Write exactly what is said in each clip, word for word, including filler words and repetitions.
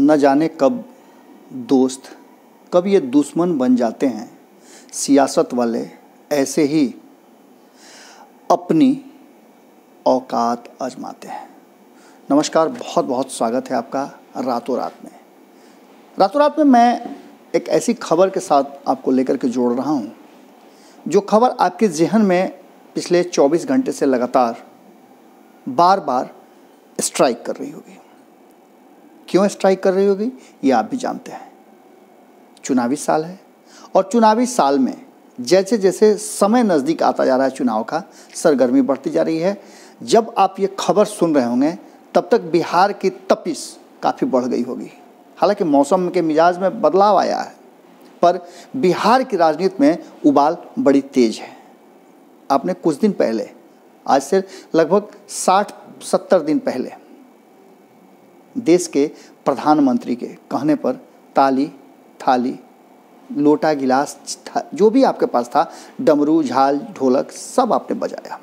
न जाने कब दोस्त कब ये दुश्मन बन जाते हैं। सियासत वाले ऐसे ही अपनी औकात आजमाते हैं। नमस्कार, बहुत बहुत स्वागत है आपका रातों रात में। रातों रात में मैं एक ऐसी खबर के साथ आपको लेकर के जोड़ रहा हूँ जो खबर आपके जहन में पिछले चौबीस घंटे से लगातार बार बार स्ट्राइक कर रही होगी। क्यों स्ट्राइक कर रही होगी ये आप भी जानते हैं। चुनावी साल है और चुनावी साल में जैसे जैसे समय नज़दीक आता जा रहा है, चुनाव का सरगर्मी बढ़ती जा रही है। जब आप ये खबर सुन रहे होंगे तब तक बिहार की तपिश काफ़ी बढ़ गई होगी। हालांकि मौसम के मिजाज में बदलाव आया है, पर बिहार की राजनीति में उबाल बड़ी तेज है। आपने कुछ दिन पहले, आज से लगभग साठ सत्तर दिन पहले, देश के प्रधानमंत्री के कहने पर ताली थाली लोटा गिलास जो भी आपके पास था, डमरू झाल ढोलक सब आपने बजाया।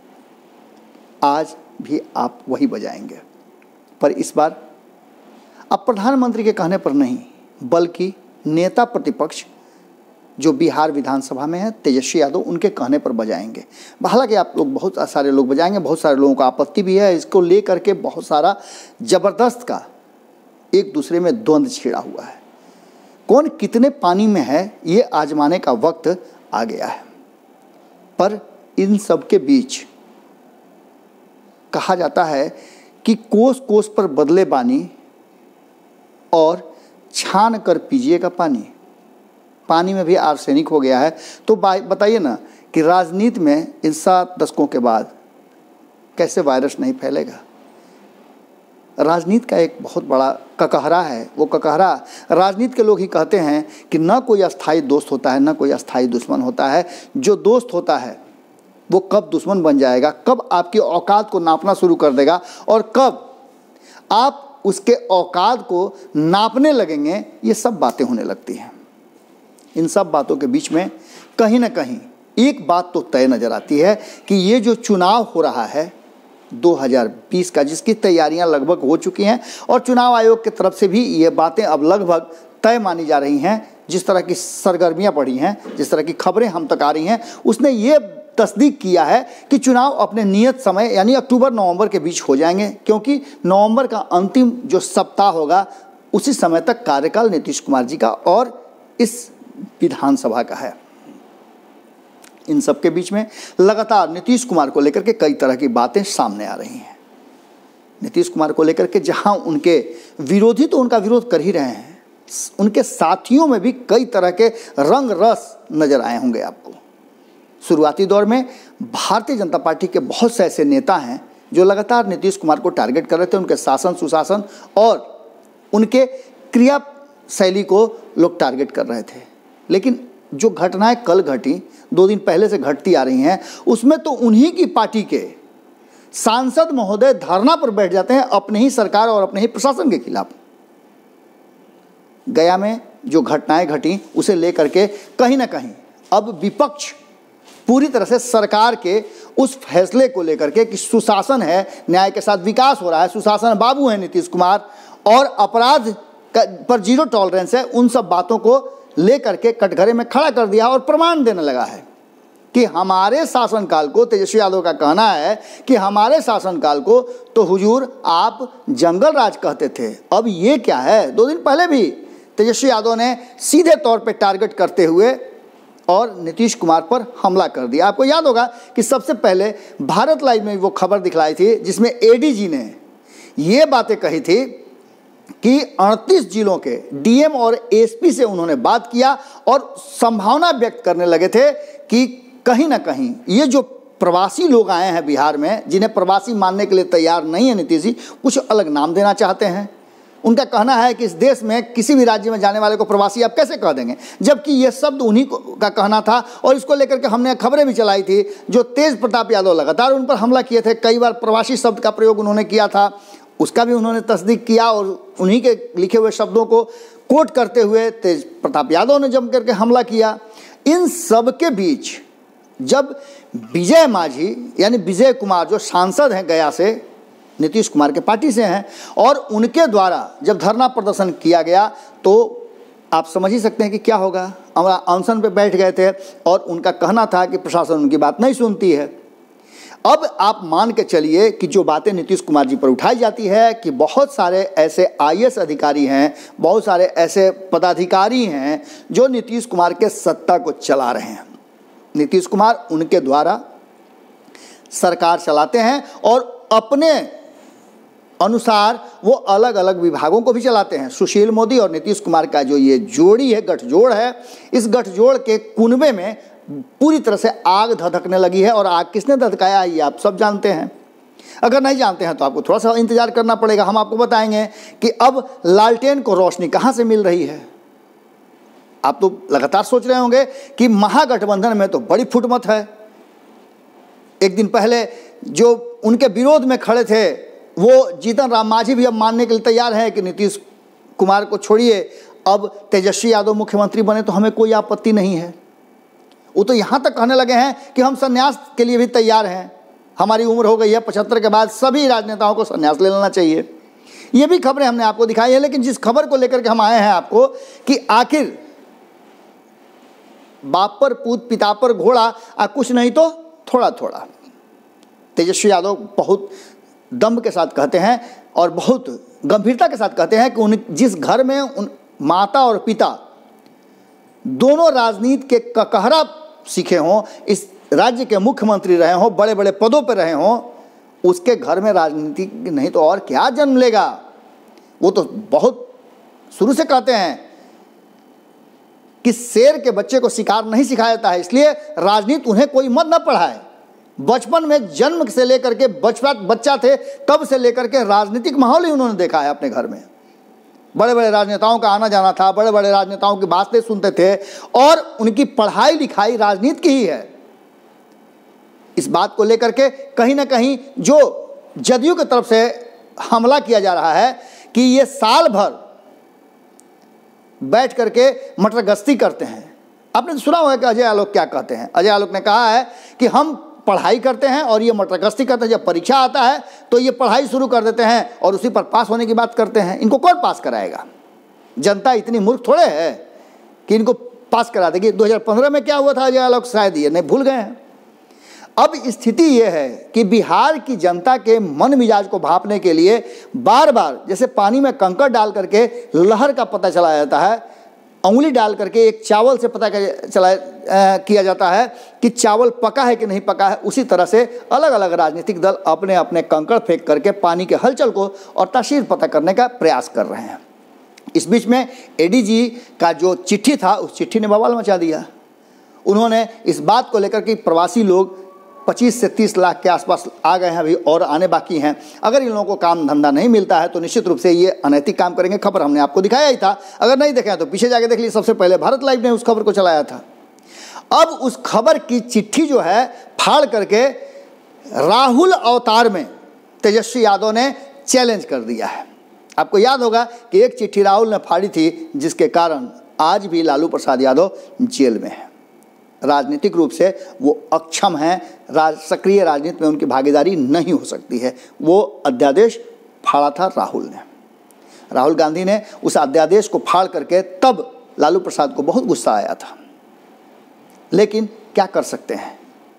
आज भी आप वही बजाएंगे, पर इस बार अब प्रधानमंत्री के कहने पर नहीं बल्कि नेता प्रतिपक्ष जो बिहार विधानसभा में है तेजस्वी यादव, उनके कहने पर बजाएंगे। हालांकि आप लोग बहुत सारे लोग बजाएंगे, बहुत सारे लोगों को आपत्ति भी है। इसको लेकर के बहुत सारा जबरदस्त का एक दूसरे में द्वंद्व छिड़ा हुआ है। कौन कितने पानी में है ये आजमाने का वक्त आ गया है। पर इन सब के बीच कहा जाता है कि कोस कोस पर बदले बानी और छान कर पीजिएगा पानी। पानी में भी आर्सेनिक हो गया है, तो बताइए ना कि राजनीति में इन सात दशकों के बाद कैसे वायरस नहीं फैलेगा। राजनीति का एक बहुत बड़ा ककहरा है। वो ककहरा राजनीति के लोग ही कहते हैं कि न कोई अस्थाई दोस्त होता है, न कोई अस्थाई दुश्मन होता है। जो दोस्त होता है वो कब दुश्मन बन जाएगा, कब आपकी औकात को नापना शुरू कर देगा और कब आप उसके औकात को नापने लगेंगे, ये सब बातें होने लगती हैं। इन सब बातों के बीच में कहीं ना कहीं एक बात तो तय नज़र आती है कि ये जो चुनाव हो रहा है दो हज़ार बीस का, जिसकी तैयारियां लगभग हो चुकी हैं और चुनाव आयोग की तरफ से भी ये बातें अब लगभग तय मानी जा रही हैं। जिस तरह की सरगर्मियां बढ़ी हैं, जिस तरह की खबरें हम तक आ रही हैं, उसने ये तस्दीक किया है कि चुनाव अपने नियत समय यानी अक्टूबर नवंबर के बीच हो जाएंगे, क्योंकि नवंबर का अंतिम जो सप्ताह होगा उसी समय तक कार्यकाल नीतीश कुमार जी का और इस विधानसभा का है। इन सब के बीच में लगातार नीतीश कुमार को लेकर के कई तरह की बातें सामने आ रही हैं। नीतीश कुमार को लेकर के जहां उनके विरोधी तो उनका विरोध कर ही रहे हैं, उनके साथियों में भी कई तरह के रंग रस नजर आए होंगे आपको। शुरुआती दौर में भारतीय जनता पार्टी के बहुत से ऐसे नेता हैं जो लगातार नीतीश कुमार को टारगेट कर रहे थे। उनके शासन सुशासन और उनके क्रिया शैली को लोग टारगेट कर रहे थे। लेकिन जो घटनाएं कल घटी, दो दिन पहले से घटती आ रही हैं, उसमें तो उन्हीं की पार्टी के सांसद महोदय धरना पर बैठ जाते हैं अपने ही सरकार और अपने ही प्रशासन के खिलाफ। गया में जो घटनाएं घटी उसे लेकर के कहीं ना कहीं अब विपक्ष पूरी तरह से सरकार के उस फैसले को लेकर के कि सुशासन है, न्याय के साथ विकास हो रहा है, सुशासन बाबू है नीतीश कुमार और अपराध पर जीरो टॉलरेंस है, उन सब बातों को लेकर के कटघरे में खड़ा कर दिया और प्रमाण देने लगा है कि हमारे शासनकाल को, तेजस्वी यादव का कहना है कि हमारे शासनकाल को तो हुजूर आप जंगल राज कहते थे, अब ये क्या है। दो दिन पहले भी तेजस्वी यादव ने सीधे तौर पे टारगेट करते हुए और नीतीश कुमार पर हमला कर दिया। आपको याद होगा कि सबसे पहले भारत लाइव में वो खबर दिखलाई थी जिसमें एडीजी ने ये बातें कही थी कि अड़तीस जिलों के डीएम और एसपी से उन्होंने बात किया और संभावना व्यक्त करने लगे थे कि कहीं ना कहीं ये जो प्रवासी लोग आए हैं बिहार में, जिन्हें प्रवासी मानने के लिए तैयार नहीं है नीतीश जी, कुछ अलग नाम देना चाहते हैं। उनका कहना है कि इस देश में किसी भी राज्य में जाने वाले को प्रवासी आप कैसे कह देंगे, जबकि ये शब्द उन्हीं का कहना था। और इसको लेकर के हमने खबरें भी चलाई थी। जो तेज प्रताप यादव लगातार उन पर हमला किए थे, कई बार प्रवासी शब्द का प्रयोग उन्होंने किया था, उसका भी उन्होंने तस्दीक किया और उन्हीं के लिखे हुए शब्दों को कोट करते हुए तेज प्रताप यादव ने जम करके हमला किया। इन सब के बीच जब विजय मांझी यानी विजय कुमार जो सांसद हैं गया से, नीतीश कुमार के पार्टी से हैं, और उनके द्वारा जब धरना प्रदर्शन किया गया तो आप समझ ही सकते हैं कि क्या होगा। हमारा अनशन पे बैठ गए थे और उनका कहना था कि प्रशासन उनकी बात नहीं सुनती है। अब आप मान के चलिए कि जो बातें नीतीश कुमार जी पर उठाई जाती है कि बहुत सारे ऐसे आई ए एस अधिकारी हैं, बहुत सारे ऐसे पदाधिकारी हैं जो नीतीश कुमार के सत्ता को चला रहे हैं। नीतीश कुमार उनके द्वारा सरकार चलाते हैं और अपने अनुसार वो अलग अलग विभागों को भी चलाते हैं। सुशील मोदी और नीतीश कुमार का जो ये जोड़ी है, गठजोड़ है, इस गठजोड़ के कुनबे में पूरी तरह से आग धधकने लगी है। और आग किसने धधकाया ये आप सब जानते हैं। अगर नहीं जानते हैं तो आपको थोड़ा सा इंतजार करना पड़ेगा। हम आपको बताएंगे कि अब लालटेन को रोशनी कहाँ से मिल रही है। आप तो लगातार सोच रहे होंगे कि महागठबंधन में तो बड़ी फुटमत है। एक दिन पहले जो उनके विरोध में खड़े थे वो जीतन राम मांझी भी अब मानने के लिए तैयार हैं कि नीतीश कुमार को छोड़िए, अब तेजस्वी यादव मुख्यमंत्री बने तो हमें कोई आपत्ति नहीं है। वो तो यहाँ तक कहने लगे हैं कि हम संन्यास के लिए भी तैयार हैं, हमारी उम्र हो गई है, पचहत्तर के बाद सभी राजनेताओं को संन्यास ले लेना चाहिए। ये भी खबरें हमने आपको दिखाई है। लेकिन जिस खबर को लेकर के हम आए हैं आपको कि आखिर बाप पर पूत पिता पर घोड़ा, आ कुछ नहीं तो थोड़ा थोड़ा। तेजस्वी यादव बहुत दम्भ के साथ कहते हैं और बहुत गंभीरता के साथ कहते हैं कि उन जिस घर में उन माता और पिता दोनों राजनीति के ककहरा सीखे हों, इस राज्य के मुख्यमंत्री रहे हों, बड़े बड़े पदों पर रहे हों, उसके घर में राजनीति नहीं तो और क्या जन्म लेगा। वो तो बहुत शुरू से कहते हैं कि शेर के बच्चे को शिकार नहीं सिखाया जाता है, इसलिए राजनीति उन्हें कोई मत न पढ़ाए। बचपन में जन्म से लेकर के बचपन बच्चा थे तब से लेकर के राजनीतिक माहौल ही उन्होंने देखा है अपने घर में। बड़े बड़े राजनेताओं का आना जाना था, बड़े बड़े राजनेताओं की बातें सुनते थे और उनकी पढ़ाई लिखाई राजनीति की ही है। इस बात को लेकर के कहीं ना कहीं जो जदयू की तरफ से हमला किया जा रहा है कि ये साल भर बैठ करके मटर गश्ती करते हैं। आपने सुना होगा कि अजय आलोक क्या कहते हैं। अजय आलोक ने कहा है कि हम पढ़ाई करते हैं और ये मटर गश्ती करते हैं। जब परीक्षा आता है तो ये पढ़ाई शुरू कर देते हैं और उसी पर पास होने की बात करते हैं। इनको कौन पास कराएगा? जनता इतनी मूर्ख थोड़े है कि इनको पास करा देगी। दो हज़ार पंद्रह में क्या हुआ था अजय आलोक शायद ये नहीं भूल गए हैं। अब स्थिति ये है कि बिहार की जनता के मन मिजाज को भांपने के लिए बार बार जैसे पानी में कंकड़ डाल करके लहर का पता चला जाता है, उंगली डाल करके एक चावल से पता चला किया जाता है कि चावल पका है कि नहीं पका है, उसी तरह से अलग अलग राजनीतिक दल अपने अपने कंकड़ फेंक करके पानी के हलचल को और तासीर पता करने का प्रयास कर रहे हैं। इस बीच में ए डी जी का जो चिट्ठी था उस चिट्ठी ने बवाल मचा दिया। उन्होंने इस बात को लेकर कि प्रवासी लोग पच्चीस से तीस लाख के आसपास आ गए हैं, अभी और आने बाकी हैं। अगर इन लोगों को काम धंधा नहीं मिलता है तो निश्चित रूप से ये अनैतिक काम करेंगे। खबर हमने आपको दिखाया ही था, अगर नहीं देखे तो पीछे जाके देख लीजिए। सबसे पहले भारत लाइव ने उस खबर को चलाया था। अब उस खबर की चिट्ठी जो है फाड़ करके राहुल अवतार में तेजस्वी यादव ने चैलेंज कर दिया है। आपको याद होगा कि एक चिट्ठी राहुल ने फाड़ी थी जिसके कारण आज भी लालू प्रसाद यादव जेल में है। राजनीतिक रूप से वो अक्षम हैं, राज सक्रिय राजनीति में उनकी भागीदारी नहीं हो सकती है। वो अध्यादेश फाड़ा था राहुल ने, राहुल गांधी ने उस अध्यादेश को फाड़ करके तब लालू प्रसाद को बहुत गुस्सा आया था। लेकिन क्या कर सकते हैं,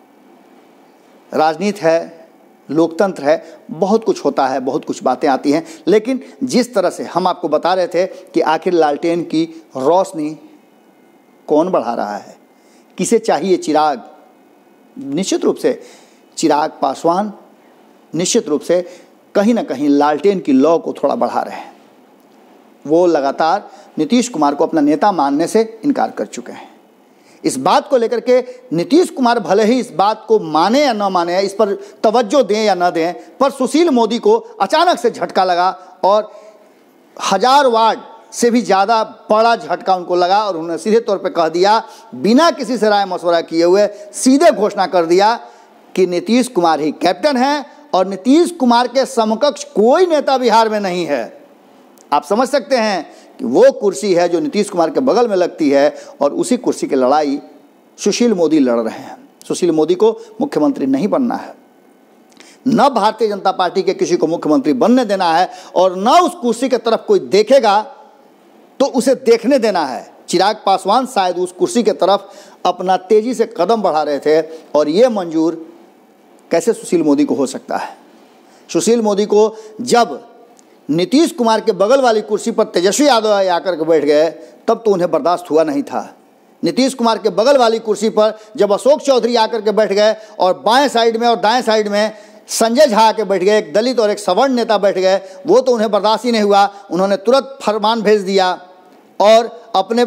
राजनीति है, लोकतंत्र है, बहुत कुछ होता है, बहुत कुछ बातें आती हैं। लेकिन जिस तरह से हम आपको बता रहे थे कि आखिर लालटेन की रोशनी कौन बढ़ा रहा है, किसे चाहिए चिराग, निश्चित रूप से चिराग पासवान निश्चित रूप से कहीं ना कहीं लालटेन की लौ को थोड़ा बढ़ा रहे हैं। वो लगातार नीतीश कुमार को अपना नेता मानने से इनकार कर चुके हैं। इस बात को लेकर के नीतीश कुमार भले ही इस बात को माने या न माने, इस पर तवज्जो दें या न दें, पर सुशील मोदी को अचानक से झटका लगा और हजार वार्ड से भी ज़्यादा बड़ा झटका उनको लगा और उन्होंने सीधे तौर पे कह दिया, बिना किसी से राय मशवरा किए हुए सीधे घोषणा कर दिया कि नीतीश कुमार ही कैप्टन हैं और नीतीश कुमार के समकक्ष कोई नेता बिहार में नहीं है। आप समझ सकते हैं कि वो कुर्सी है जो नीतीश कुमार के बगल में लगती है और उसी कुर्सी की लड़ाई सुशील मोदी लड़ रहे हैं। सुशील मोदी को मुख्यमंत्री नहीं बनना है। न भारतीय जनता पार्टी के किसी को मुख्यमंत्री बनने देना है और न उस कुर्सी की तरफ कोई देखेगा तो उसे देखने देना है। चिराग पासवान शायद उस कुर्सी की तरफ अपना तेजी से कदम बढ़ा रहे थे और ये मंजूर कैसे सुशील मोदी को हो सकता है। सुशील मोदी को जब नीतीश कुमार के बगल वाली कुर्सी पर तेजस्वी यादव आकर के बैठ गए तब तो उन्हें बर्दाश्त हुआ नहीं था। नीतीश कुमार के बगल वाली कुर्सी पर जब अशोक चौधरी आकर के बैठ गए और बाएं साइड में और दाएं साइड में संजय झा आके बैठ गए, एक दलित और एक सवर्ण नेता बैठ गए, वो तो उन्हें बर्दाश्त ही नहीं हुआ। उन्होंने तुरंत फरमान भेज दिया और अपने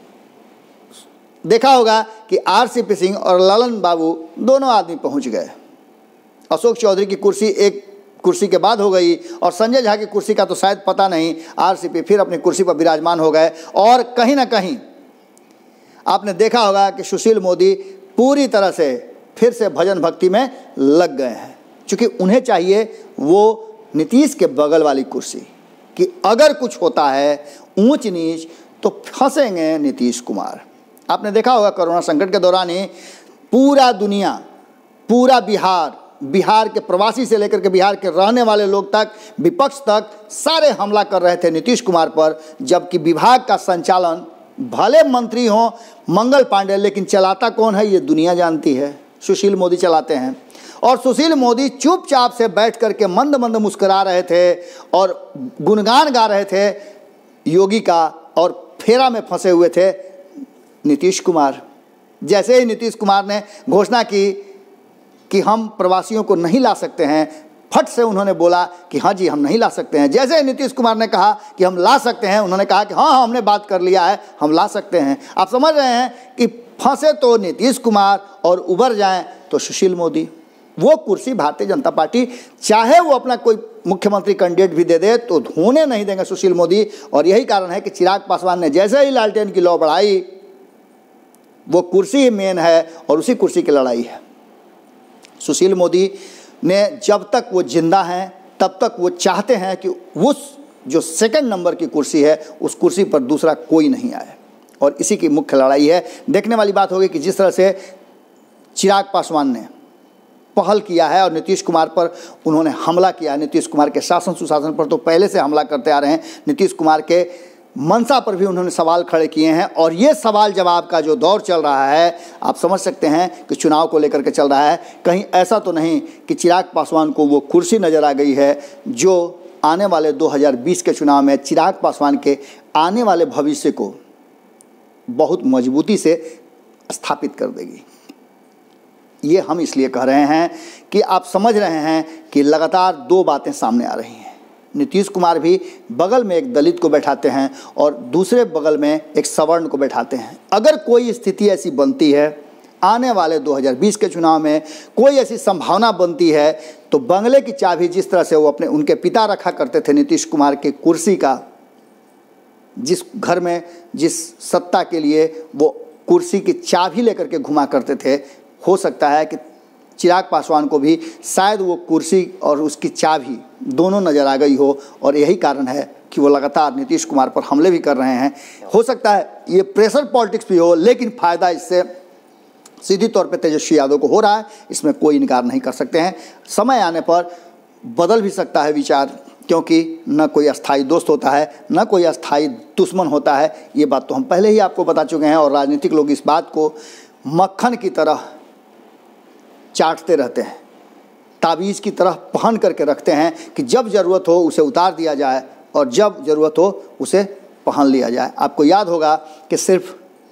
देखा होगा कि आरसीपी सिंह और ललन बाबू दोनों आदमी पहुंच गए। अशोक चौधरी की कुर्सी एक कुर्सी के बाद हो गई और संजय झा की कुर्सी का तो शायद पता नहीं। आरसीपी फिर अपनी कुर्सी पर विराजमान हो गए और कहीं ना कहीं आपने देखा होगा कि सुशील मोदी पूरी तरह से फिर से भजन भक्ति में लग गए हैं, क्योंकि उन्हें चाहिए वो नीतीश के बगल वाली कुर्सी कि अगर कुछ होता है ऊंच नीच तो फंसेंगे नीतीश कुमार। आपने देखा होगा कोरोना संकट के दौरान ही पूरा दुनिया, पूरा बिहार, बिहार के प्रवासी से लेकर के बिहार के रहने वाले लोग तक, विपक्ष तक, सारे हमला कर रहे थे नीतीश कुमार पर, जबकि विभाग का संचालन भले मंत्री हों मंगल पांडे, लेकिन चलाता कौन है ये दुनिया जानती है, सुशील मोदी चलाते हैं। और सुशील मोदी चुपचाप से बैठ करके मंद मंद मुस्कुरा रहे थे और गुणगान गा रहे थे योगी का, और फेरा में फंसे हुए थे नीतीश कुमार। जैसे ही नीतीश कुमार ने घोषणा की कि हम प्रवासियों को नहीं ला सकते हैं, फट से उन्होंने बोला कि हाँ जी हम नहीं ला सकते हैं। जैसे ही नीतीश कुमार ने कहा कि हम ला सकते हैं, उन्होंने कहा कि हाँ हाँ हमने बात कर लिया है, हम ला सकते हैं। आप समझ रहे हैं कि फंसे तो नीतीश कुमार और उबर जाएं तो सुशील मोदी। वो कुर्सी भारतीय जनता पार्टी चाहे वो अपना कोई मुख्यमंत्री कैंडिडेट भी दे दे तो होने नहीं देंगे सुशील मोदी। और यही कारण है कि चिराग पासवान ने जैसे ही लालटेन की लौ बढ़ाई, वो कुर्सी ही मेन है और उसी कुर्सी की लड़ाई है। सुशील मोदी ने जब तक वो जिंदा हैं तब तक वो चाहते हैं कि उस जो सेकंड नंबर की कुर्सी है उस कुर्सी पर दूसरा कोई नहीं आए, और इसी की मुख्य लड़ाई है। देखने वाली बात होगी कि जिस तरह से चिराग पासवान ने पहल किया है और नीतीश कुमार पर उन्होंने हमला किया है। नीतीश कुमार के शासन सुशासन पर तो पहले से हमला करते आ रहे हैं, नीतीश कुमार के मंशा पर भी उन्होंने सवाल खड़े किए हैं। और ये सवाल जवाब का जो दौर चल रहा है, आप समझ सकते हैं कि चुनाव को लेकर के चल रहा है। कहीं ऐसा तो नहीं कि चिराग पासवान को वो कुर्सी नज़र आ गई है जो आने वाले दो हज़ार बीस के चुनाव में चिराग पासवान के आने वाले भविष्य को बहुत मजबूती से स्थापित कर देगी। ये हम इसलिए कह रहे हैं कि आप समझ रहे हैं कि लगातार दो बातें सामने आ रही हैं। नीतीश कुमार भी बगल में एक दलित को बैठाते हैं और दूसरे बगल में एक सवर्ण को बैठाते हैं। अगर कोई स्थिति ऐसी बनती है आने वाले दो हज़ार बीस के चुनाव में, कोई ऐसी संभावना बनती है, तो बंगले की चाबी जिस तरह से वो अपने उनके पिता रखा करते थे नीतीश कुमार के कुर्सी का, जिस घर में जिस सत्ता के लिए वो कुर्सी की चाबी लेकर के घुमा करते थे, हो सकता है कि चिराग पासवान को भी शायद वो कुर्सी और उसकी चाबी दोनों नज़र आ गई हो, और यही कारण है कि वो लगातार नीतीश कुमार पर हमले भी कर रहे हैं। हो सकता है ये प्रेशर पॉलिटिक्स भी हो, लेकिन फ़ायदा इससे सीधी तौर पे तेजस्वी यादव को हो रहा है, इसमें कोई इनकार नहीं कर सकते हैं। समय आने पर बदल भी सकता है विचार, क्योंकि न कोई अस्थाई दोस्त होता है न कोई अस्थाई दुश्मन होता है। ये बात तो हम पहले ही आपको बता चुके हैं, और राजनीतिक लोग इस बात को मक्खन की तरह चाटते रहते हैं, ताबीज़ की तरह पहन करके रखते हैं कि जब ज़रूरत हो उसे उतार दिया जाए और जब ज़रूरत हो उसे पहन लिया जाए। आपको याद होगा कि सिर्फ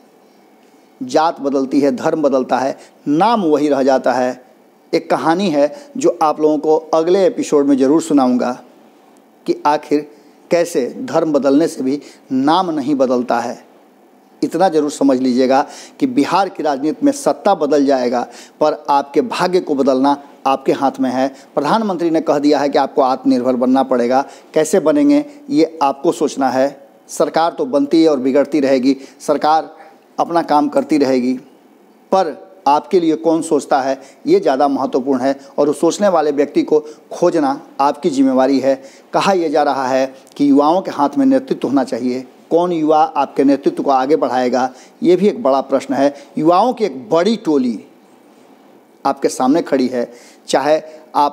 जात बदलती है, धर्म बदलता है, नाम वही रह जाता है। एक कहानी है जो आप लोगों को अगले एपिसोड में ज़रूर सुनाऊंगा कि आखिर कैसे धर्म बदलने से भी नाम नहीं बदलता है। इतना ज़रूर समझ लीजिएगा कि बिहार की राजनीति में सत्ता बदल जाएगा, पर आपके भाग्य को बदलना आपके हाथ में है। प्रधानमंत्री ने कह दिया है कि आपको आत्मनिर्भर बनना पड़ेगा। कैसे बनेंगे ये आपको सोचना है। सरकार तो बनती है और बिगड़ती रहेगी, सरकार अपना काम करती रहेगी, पर आपके लिए कौन सोचता है ये ज़्यादा महत्वपूर्ण है, और उस सोचने वाले व्यक्ति को खोजना आपकी जिम्मेवारी है। कहा यह जा रहा है कि युवाओं के हाथ में नेतृत्व होना चाहिए। कौन युवा आपके नेतृत्व को आगे बढ़ाएगा, ये भी एक बड़ा प्रश्न है। युवाओं की एक बड़ी टोली आपके सामने खड़ी है, चाहे आप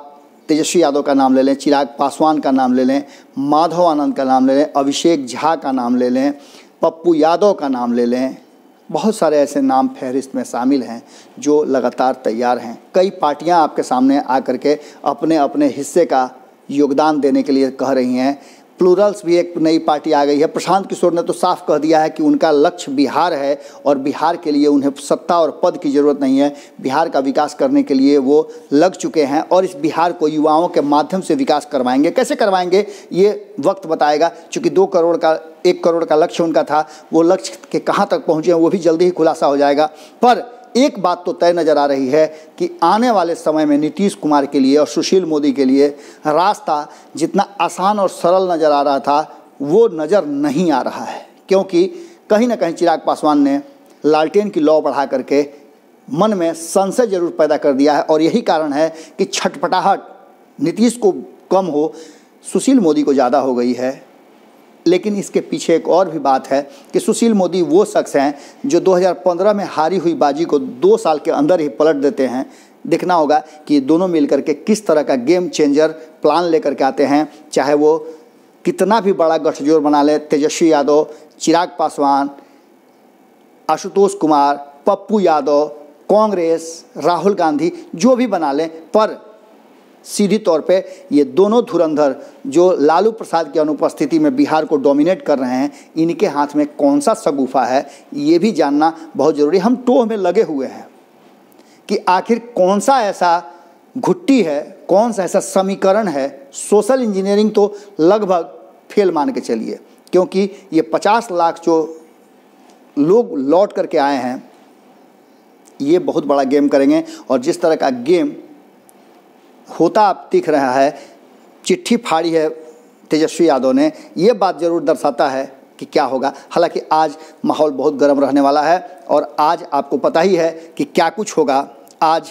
तेजस्वी यादव का नाम ले लें, चिराग पासवान का नाम ले लें, माधव आनंद का नाम ले लें, अभिषेक झा का नाम ले लें, पप्पू यादव का नाम ले लें, बहुत सारे ऐसे नाम फहरिस्त में शामिल हैं जो लगातार तैयार हैं। कई पार्टियां आपके सामने आकर के अपने अपने हिस्से का योगदान देने के लिए कह रही हैं। प्लूरल्स भी एक नई पार्टी आ गई है। प्रशांत किशोर ने तो साफ कह दिया है कि उनका लक्ष्य बिहार है और बिहार के लिए उन्हें सत्ता और पद की ज़रूरत नहीं है, बिहार का विकास करने के लिए वो लग चुके हैं और इस बिहार को युवाओं के माध्यम से विकास करवाएंगे। कैसे करवाएंगे ये वक्त बताएगा, क्योंकि दो करोड़ का एक करोड़ का लक्ष्य उनका था, वो लक्ष्य के कहाँ तक पहुँचे हैं वो भी जल्दी ही खुलासा हो जाएगा। पर एक बात तो तय नज़र आ रही है कि आने वाले समय में नीतीश कुमार के लिए और सुशील मोदी के लिए रास्ता जितना आसान और सरल नज़र आ रहा था वो नज़र नहीं आ रहा है, क्योंकि कहीं ना कहीं चिराग पासवान ने लालटेन की लौ बढ़ा करके मन में संशय जरूर पैदा कर दिया है और यही कारण है कि छटपटाहट नीतीश को कम हो, सुशील मोदी को ज़्यादा हो गई है। लेकिन इसके पीछे एक और भी बात है कि सुशील मोदी वो शख्स हैं जो दो हज़ार पंद्रह में हारी हुई बाजी को दो साल के अंदर ही पलट देते हैं। देखना होगा कि दोनों मिलकर के किस तरह का गेम चेंजर प्लान लेकर के आते हैं, चाहे वो कितना भी बड़ा गठजोड़ बना ले, तेजस्वी यादव, चिराग पासवान, आशुतोष कुमार, पप्पू यादव, कांग्रेस, राहुल गांधी, जो भी बना लें, पर सीधी तौर पे ये दोनों धुरंधर जो लालू प्रसाद की अनुपस्थिति में बिहार को डोमिनेट कर रहे हैं, इनके हाथ में कौन सा शगुफा है ये भी जानना बहुत ज़रूरी। हम टोह में लगे हुए हैं कि आखिर कौन सा ऐसा घुट्टी है, कौन सा ऐसा समीकरण है। सोशल इंजीनियरिंग तो लगभग फेल मान के चलिए, क्योंकि ये पचास लाख जो लोग लौट करके आए हैं ये बहुत बड़ा गेम करेंगे और जिस तरह का गेम होता आप दिख रहा है, चिट्ठी फाड़ी है तेजस्वी यादव ने, ये बात ज़रूर दर्शाता है कि क्या होगा। हालांकि आज माहौल बहुत गर्म रहने वाला है और आज आपको पता ही है कि क्या कुछ होगा। आज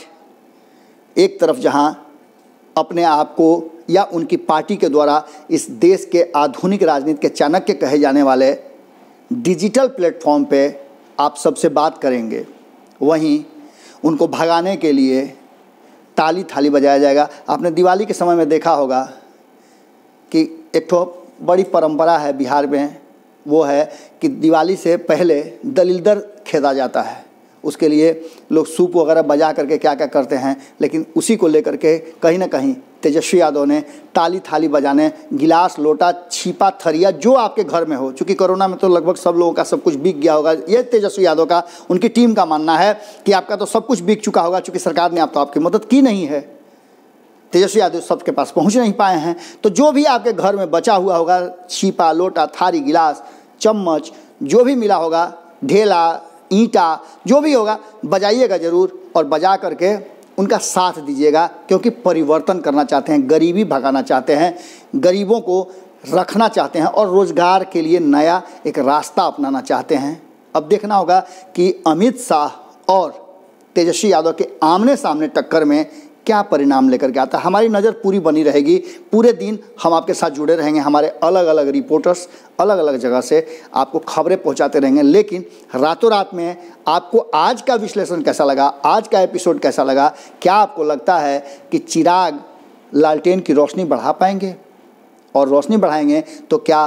एक तरफ जहां अपने आप को या उनकी पार्टी के द्वारा इस देश के आधुनिक राजनीति के चाणक्य कहे जाने वाले डिजिटल प्लेटफॉर्म पे आप सबसे बात करेंगे, वहीं उनको भगाने के लिए ताली थाली बजाया जाएगा। आपने दिवाली के समय में देखा होगा कि एक तो बड़ी परंपरा है बिहार में, वो है कि दिवाली से पहले दलिलदर खेदा जाता है। उसके लिए लोग सूप वगैरह बजा करके क्या क्या करते हैं, लेकिन उसी को लेकर के कहीं ना कहीं तेजस्वी यादव ने ताली थाली बजाने, गिलास लोटा छीपा थरिया जो आपके घर में हो, चूँकि कोरोना में तो लगभग सब लोगों का सब कुछ बिक गया होगा, ये तेजस्वी यादव का उनकी टीम का मानना है कि आपका तो सब कुछ बिक चुका होगा, चूँकि सरकार ने आप तो आपकी मदद की नहीं है, तेजस्वी यादव सबके पास पहुँच नहीं पाए हैं। तो जो भी आपके घर में बचा हुआ होगा, छीपा लोटा थारी गिलास चम्मच जो भी मिला होगा, ढेला ईंटा जो भी होगा, बजाइएगा ज़रूर और बजा करके उनका साथ दीजिएगा, क्योंकि परिवर्तन करना चाहते हैं, गरीबी भगाना चाहते हैं, गरीबों को रखना चाहते हैं और रोज़गार के लिए नया एक रास्ता अपनाना चाहते हैं। अब देखना होगा कि अमित शाह और तेजस्वी यादव के आमने सामने टक्कर में क्या परिणाम लेकर के आता है। हमारी नज़र पूरी बनी रहेगी, पूरे दिन हम आपके साथ जुड़े रहेंगे, हमारे अलग अलग रिपोर्टर्स अलग अलग जगह से आपको खबरें पहुंचाते रहेंगे। लेकिन रातों रात में आपको आज का विश्लेषण कैसा लगा, आज का एपिसोड कैसा लगा, क्या आपको लगता है कि चिराग लालटेन की रोशनी बढ़ा पाएंगे, और रोशनी बढ़ाएंगे तो क्या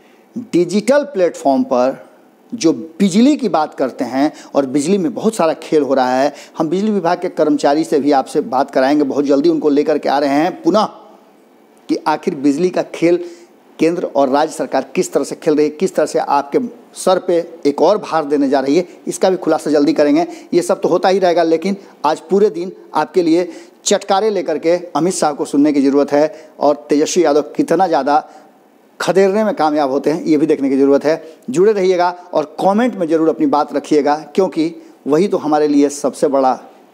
डिजिटल प्लेटफॉर्म पर जो बिजली की बात करते हैं, और बिजली में बहुत सारा खेल हो रहा है, हम बिजली विभाग के कर्मचारी से भी आपसे बात कराएंगे, बहुत जल्दी उनको लेकर के आ रहे हैं पुनः, कि आखिर बिजली का खेल केंद्र और राज्य सरकार किस तरह से खेल रही है, किस तरह से आपके सर पे एक और भार देने जा रही है, इसका भी खुलासा जल्दी करेंगे। ये सब तो होता ही रहेगा, लेकिन आज पूरे दिन आपके लिए चटकारे लेकर के अमित शाह को सुनने की ज़रूरत है और तेजस्वी यादव कितना ज़्यादा खदेड़ने में कामयाब होते हैं ये भी देखने की ज़रूरत है। जुड़े रहिएगा और कमेंट में ज़रूर अपनी बात रखिएगा, क्योंकि वही तो हमारे लिए सबसे बड़ा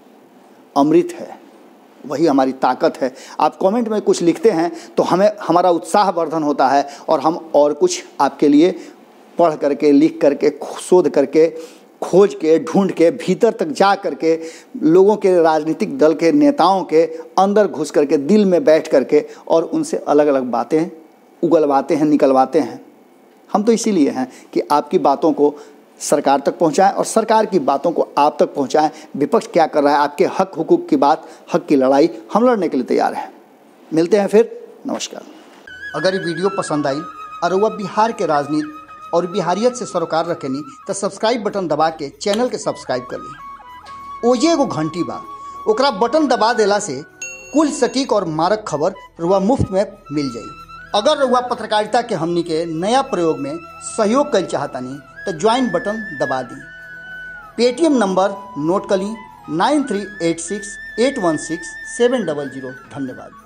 अमृत है, वही हमारी ताकत है। आप कमेंट में कुछ लिखते हैं तो हमें हमारा उत्साह वर्धन होता है और हम और कुछ आपके लिए पढ़ करके, लिख करके, शोध करके, खोज के, ढूंढ के, भीतर तक जा करके, लोगों के राजनीतिक दल के नेताओं के अंदर घुस करके, दिल में बैठ करके और उनसे अलग अलग बातें उगलवाते हैं, निकलवाते हैं। हम तो इसीलिए हैं कि आपकी बातों को सरकार तक पहुंचाएं और सरकार की बातों को आप तक पहुंचाएं। विपक्ष क्या कर रहा है, आपके हक हुकूक की बात, हक की लड़ाई हम लड़ने के लिए तैयार हैं। मिलते हैं फिर, नमस्कार। अगर ये वीडियो पसंद आई और वह बिहार के राजनीति और बिहारियत से सरोकार रखेनी तो सब्सक्राइब बटन दबा के चैनल के सब्सक्राइब कर ली। ओजे एगो घंटी बा, ओकरा बटन दबा देला से कुल सटीक और मारक खबर रुआ मुफ्त में मिल जाई। अगर रुआ पत्रकारिता के हमनी के नया प्रयोग में सहयोग कर चाहतानी तो ज्वाइन बटन दबा दी। पेटीएम नंबर नोट कर ली nine three eight six eight one six seven double zero. धन्यवाद।